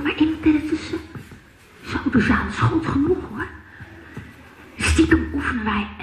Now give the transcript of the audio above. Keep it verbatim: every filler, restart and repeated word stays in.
maar intussen, zo de zaal is groot genoeg hoor. Stiekem oefenen wij